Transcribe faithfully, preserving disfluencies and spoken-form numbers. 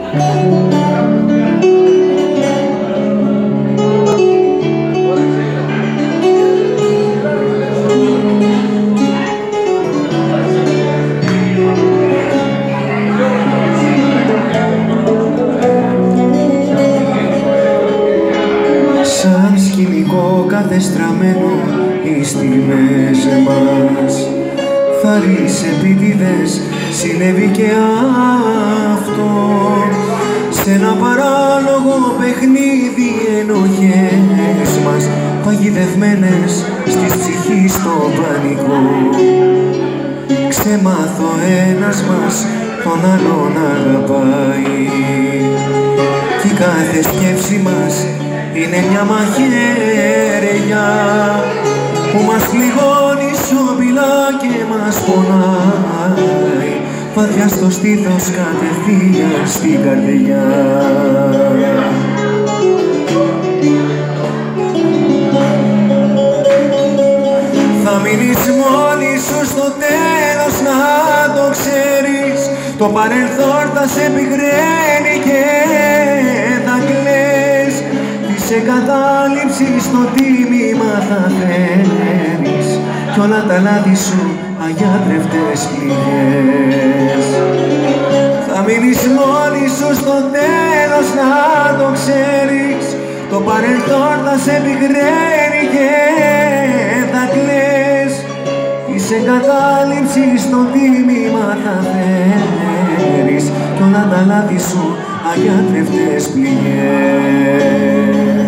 Σαν σκηνικό κατεστραμμένο οι στιγμές μας, θαρρείς επίτηδες συνέβη και αυτό. Σ' ένα παράλογο παιχνίδι ενοχές μας, παγιδευμένες στις ψυχής στο πανικό. Ξεμάθω ένας μας τον άλλον αγαπάει κι η κάθε σκέψη μας είναι μια μαχαίρια που μας πληγώνει σιωπηλά και μας πονάει βαθιά στο στήθος κατευθείαν στην καρδιά. Θα μείνεις μόνη σου στο τέλος να το ξέρεις, το παρελθόν θα σε πικραίνει και θα κλαις. Της εγκατάλειψης το τίμημα θα φέρεις κι όλα τα λάθη σου αγιάτρευτες πληγές. Θα μείνεις μόνη σου στο τέλος να το ξέρεις, το παρελθόν θα σε πικραίνει και θα κλαις. Της εγκατάλειψης το τίμημα θα φέρεις κι όλα τα λάθη σου αγιάτρευτες πληγές.